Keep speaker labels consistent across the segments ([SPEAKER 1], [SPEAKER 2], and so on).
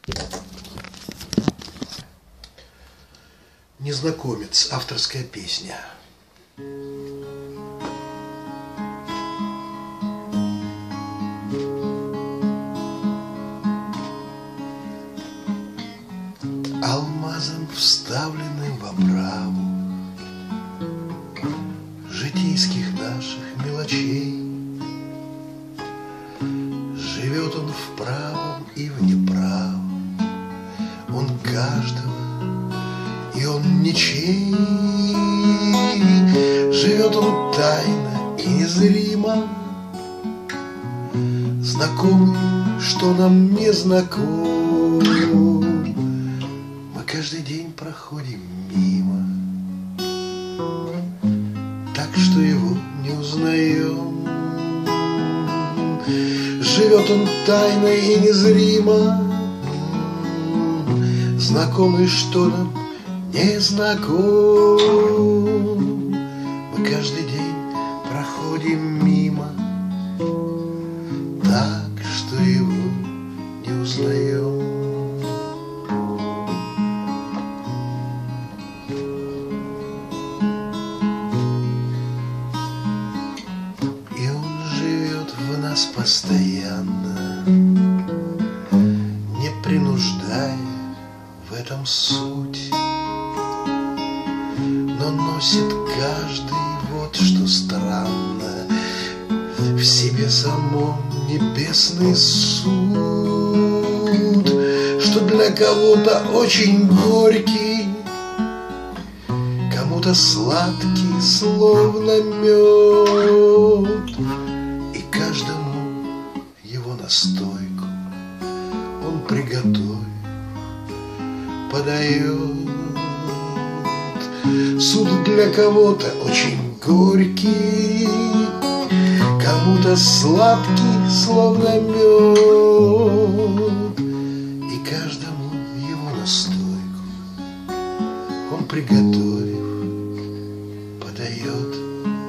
[SPEAKER 1] Незнакомец. Авторская песня. Алмазом, вставленным в оправу житейских наших мелочей, живет он в правом и в неправом, он каждого, и он ничей. Живет он тайно и незримо, знакомый, что нам не знаком. Мы каждый день проходим мимо, так что его не узнаем. Живет он тайно и незримо, знакомый, что нам не знаком. Мы каждый день проходим мимо, так что его не узнаем. И он живет в нас постоянно, не принуждая в этом суть, но носит каждый, вот что странно, в себе самом небесный суд, что для кого-то очень горький, кому-то сладкий, словно мед, и каждому его настойку он, приготовив, подает. Суд для кого-то очень горький, кому-то сладкий, словно мед, и каждому его настойку он, приготовив, подает.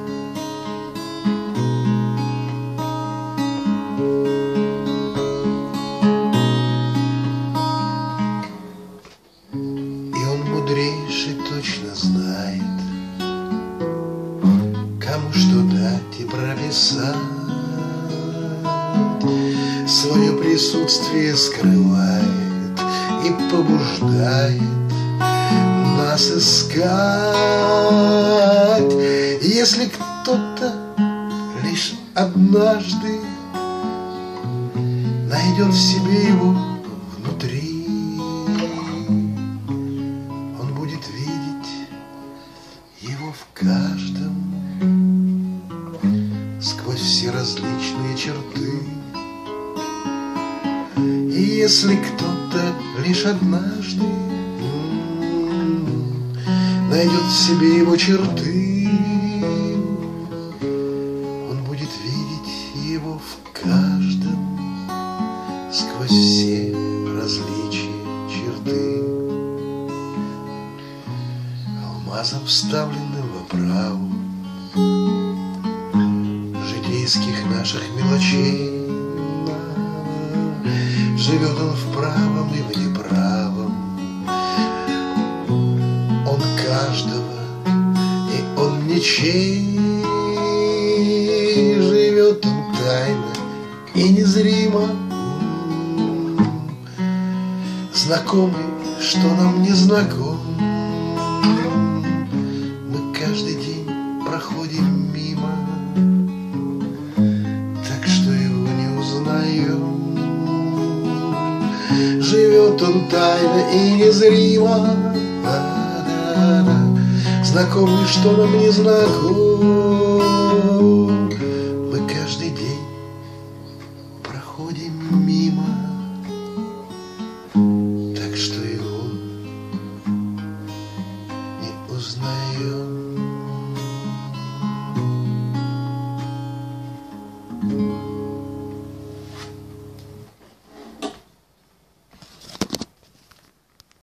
[SPEAKER 1] И он мудрейший точно знает, кому что дать и прописать, свое присутствие скрывает и побуждает нас искать. Если кто-то лишь однажды найдет в себе его внутри, он будет видеть его в каждом, сквозь все различные черты. И если кто-то лишь однажды найдет в себе его черты, он будет видеть его в каждом, сквозь все различия черты. Алмазом, вставленным в оправу житейских наших мелочей, живет он в правом и в неправом, он каждого, и он ничей. Живет он тайно и незримо, знакомый, что нам не знаком. Мы каждый день проходим мимо, так что его не узнаем. Живет он тайно и незримо, знакомый, что нам не знаком. Мы каждый день проходим мимо, так что его не узнаем.